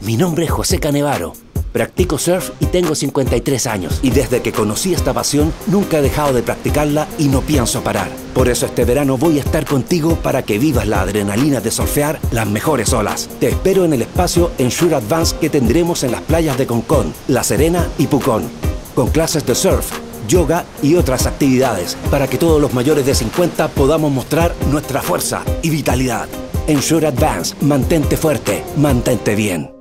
Mi nombre es José Canevaro. Practico surf y tengo 53 años. Y desde que conocí esta pasión, nunca he dejado de practicarla y no pienso parar. Por eso este verano voy a estar contigo para que vivas la adrenalina de surfear las mejores olas. Te espero en el espacio Ensure Advance que tendremos en las playas de Concón, La Serena y Pucón, con clases de surf, yoga y otras actividades, para que todos los mayores de 50 podamos mostrar nuestra fuerza y vitalidad. Ensure Advance, mantente fuerte, mantente bien.